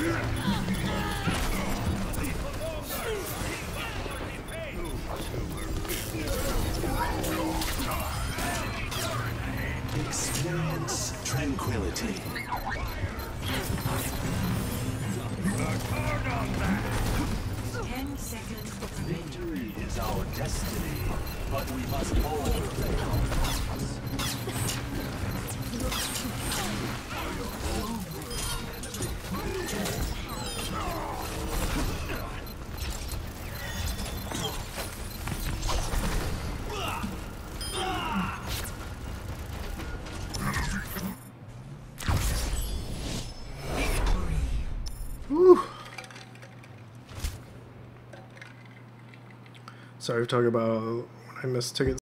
Experience tranquility. Record on that. 10 seconds. Victory is our destiny, but we must hold. Sorry for talking about when I missed tickets.